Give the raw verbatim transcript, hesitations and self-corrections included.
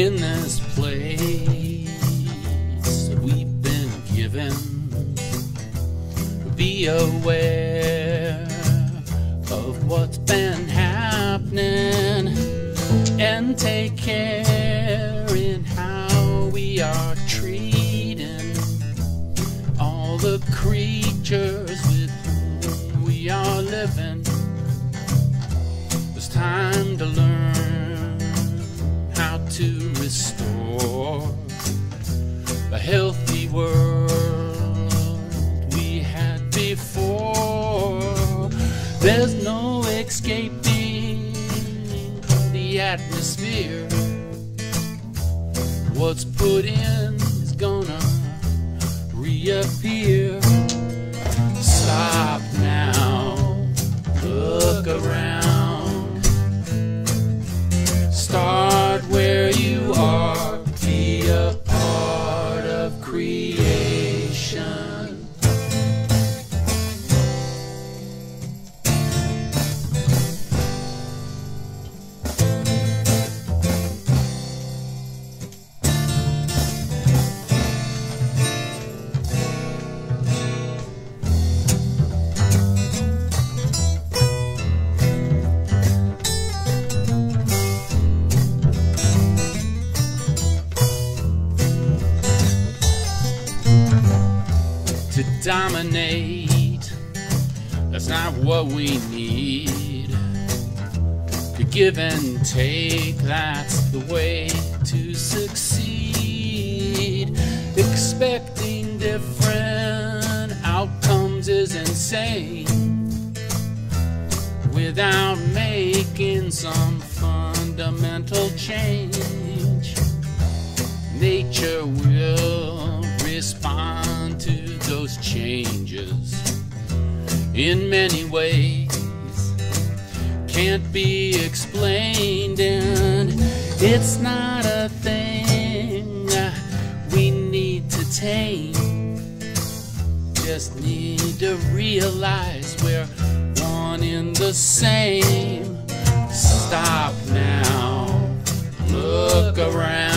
in this place we've been given. Be aware of what's been happening and take care in how we are treating all the creatures with whom we are living. It's time to learn how to restore a healthy world we had before. There's no escaping the atmosphere. What's put in is gonna reappear. Stop now, look around, start where you are, be a part of creation. To dominate, that's not what we need. To give and take, that's the way to succeed. Expecting different outcomes is insane without making some fundamental change. Nature will respond to those changes in many ways, can't be explained, and it's not a thing we need to tame. Just need to realize we're one in the same. Stop now, look around,